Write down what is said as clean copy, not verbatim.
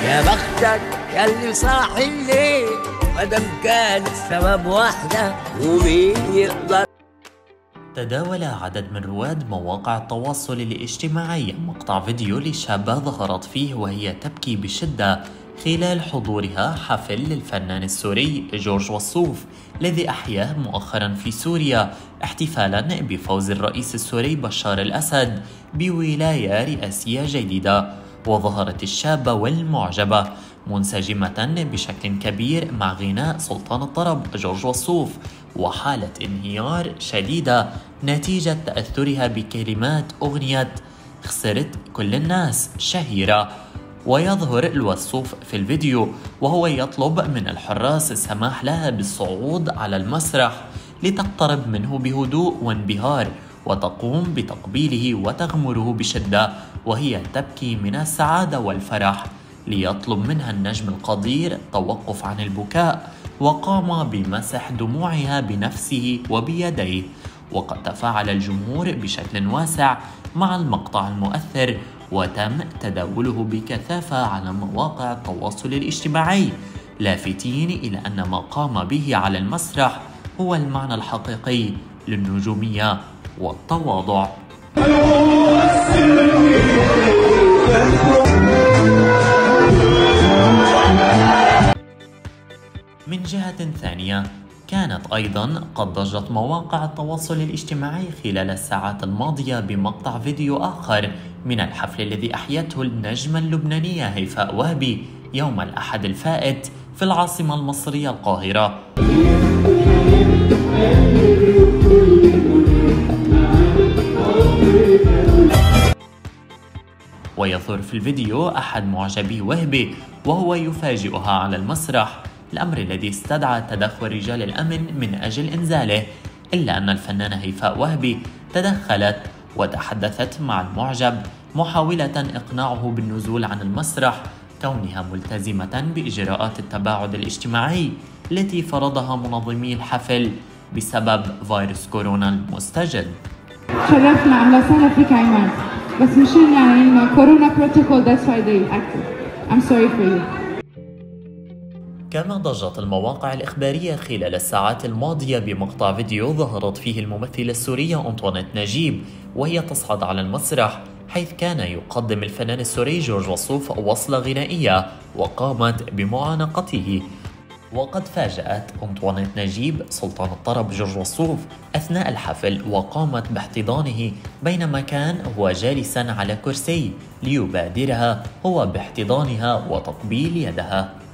يا بختك ياللي صاحي الليل مادام كان السبب واحدة ومين يقدر. تداول عدد من رواد مواقع التواصل الاجتماعي مقطع فيديو لشابة ظهرت فيه وهي تبكي بشدة خلال حضورها حفل للفنان السوري جورج وسوف الذي أحياه مؤخرا في سوريا احتفالا بفوز الرئيس السوري بشار الأسد بولاية رئاسية جديدة. وظهرت الشابة والمعجبة منسجمة بشكل كبير مع غناء سلطان الطرب جورج وسوف وحالة انهيار شديدة نتيجة تأثرها بكلمات أغنية خسرت كل الناس شهيرة. ويظهر الوسوف في الفيديو وهو يطلب من الحراس السماح لها بالصعود على المسرح لتقترب منه بهدوء وانبهار وتقوم بتقبيله وتغمره بشدة وهي تبكي من السعادة والفرح، ليطلب منها النجم القدير التوقف عن البكاء، وقام بمسح دموعها بنفسه وبيديه. وقد تفاعل الجمهور بشكل واسع مع المقطع المؤثر وتم تداوله بكثافة على مواقع التواصل الاجتماعي، لافتين إلى أن ما قام به على المسرح هو المعنى الحقيقي للنجومية والتواضع. من جهة ثانية كانت أيضا قد ضجت مواقع التواصل الاجتماعي خلال الساعات الماضية بمقطع فيديو آخر من الحفل الذي أحيته النجمة اللبنانية هيفاء وهبي يوم الأحد الفائت في العاصمة المصرية القاهرة. ويظهر في الفيديو أحد معجبي وهبي وهو يفاجئها على المسرح، الأمر الذي استدعى تدخل رجال الأمن من أجل إنزاله، إلا أن الفنانة هيفاء وهبي تدخلت وتحدثت مع المعجب محاولة إقناعه بالنزول عن المسرح كونها ملتزمة بإجراءات التباعد الاجتماعي التي فرضها منظمي الحفل بسبب فيروس كورونا المستجد. شرفنا، أهلا وسهلا فيك عماد، بس مشان يعني كورونا بروتوكول that's why they acted. I'm sorry for you. كما ضجت المواقع الإخبارية خلال الساعات الماضية بمقطع فيديو ظهرت فيه الممثلة السورية أنطوانيت نجيب وهي تصعد على المسرح، حيث كان يقدم الفنان السوري جورج وسوف وصلة غنائية وقامت بمعانقته. وقد فاجأت أنطوانيت نجيب سلطان الطرب جورج وسوف أثناء الحفل وقامت باحتضانه بينما كان هو جالسا على كرسي ليبادرها هو باحتضانها وتقبيل يدها.